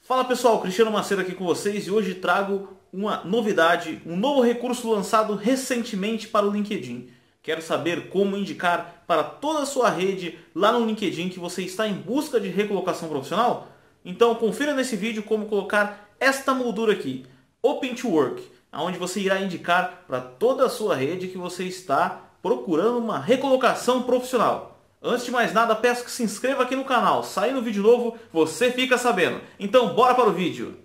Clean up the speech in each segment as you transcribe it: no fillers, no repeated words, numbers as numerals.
Fala pessoal, Cristiano Macedo aqui com vocês e hoje trago uma novidade, um novo recurso lançado recentemente para o LinkedIn. Quero saber como indicar para toda a sua rede lá no LinkedIn que você está em busca de recolocação profissional? Então confira nesse vídeo como colocar esta moldura aqui, Open to Work, onde você irá indicar para toda a sua rede que você está procurando uma recolocação profissional. Antes de mais nada, peço que se inscreva aqui no canal. Saindo vídeo novo, você fica sabendo. Então, bora para o vídeo.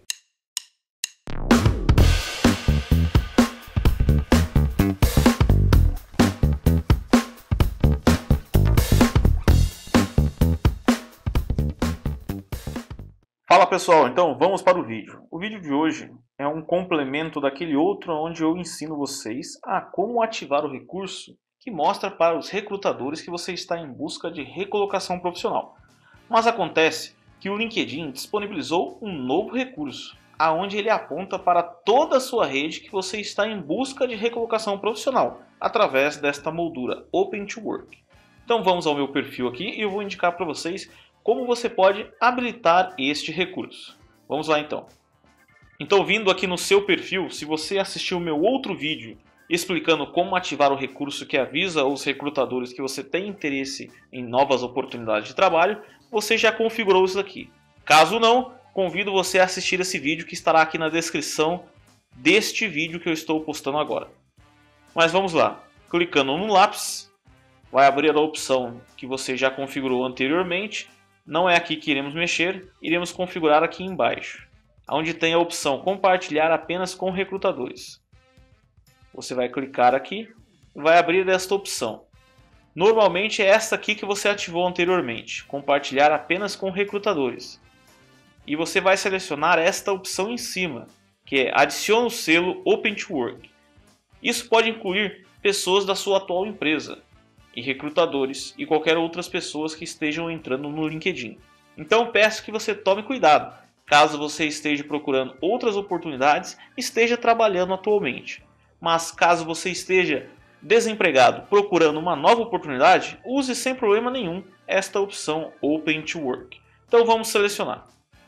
Fala pessoal, então vamos para o vídeo. O vídeo de hoje é um complemento daquele outro onde eu ensino vocês a como ativar o recurso que mostra para os recrutadores que você está em busca de recolocação profissional. Mas acontece que o LinkedIn disponibilizou um novo recurso, aonde ele aponta para toda a sua rede que você está em busca de recolocação profissional, através desta moldura Open to Work. Então vamos ao meu perfil aqui e eu vou indicar para vocês como você pode habilitar este recurso. Vamos lá então. Então, vindo aqui no seu perfil, se você assistiu o meu outro vídeo explicando como ativar o recurso que avisa os recrutadores que você tem interesse em novas oportunidades de trabalho, você já configurou isso aqui. Caso não, convido você a assistir esse vídeo que estará aqui na descrição deste vídeo que eu estou postando agora. Mas vamos lá. Clicando no lápis, vai abrir a opção que você já configurou anteriormente. Não é aqui que iremos mexer, iremos configurar aqui embaixo, onde tem a opção compartilhar apenas com recrutadores. Você vai clicar aqui e vai abrir esta opção. Normalmente é esta aqui que você ativou anteriormente, compartilhar apenas com recrutadores. E você vai selecionar esta opção em cima, que é adicione o selo Open to Work. Isso pode incluir pessoas da sua atual empresa, e recrutadores e qualquer outras pessoas que estejam entrando no LinkedIn. Então peço que você tome cuidado, caso você esteja procurando outras oportunidades e esteja trabalhando atualmente. Mas caso você esteja desempregado procurando uma nova oportunidade, use sem problema nenhum esta opção Open to Work. Então vamos selecionar.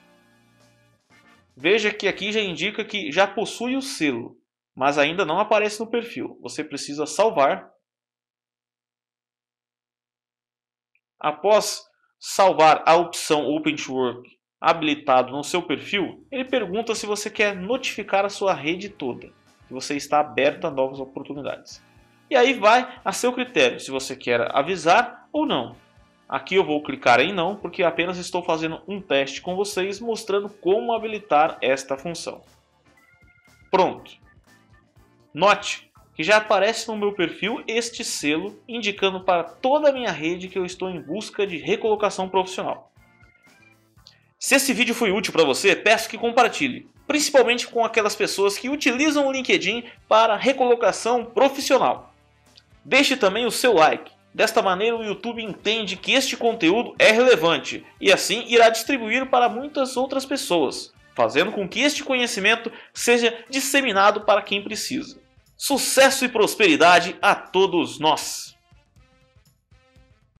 Veja que aqui já indica que já possui o selo, mas ainda não aparece no perfil. Você precisa salvar. Após salvar a opção Open to Work habilitado no seu perfil, ele pergunta se você quer notificar a sua rede toda, que você está aberto a novas oportunidades. E aí vai a seu critério, se você quer avisar ou não. Aqui eu vou clicar em não, porque apenas estou fazendo um teste com vocês, mostrando como habilitar esta função. Pronto. Note que já aparece no meu perfil este selo indicando para toda a minha rede que eu estou em busca de recolocação profissional. Se esse vídeo foi útil para você, peço que compartilhe, principalmente com aquelas pessoas que utilizam o LinkedIn para recolocação profissional. Deixe também o seu like, desta maneira o YouTube entende que este conteúdo é relevante e assim irá distribuir para muitas outras pessoas, fazendo com que este conhecimento seja disseminado para quem precisa. Sucesso e prosperidade a todos nós!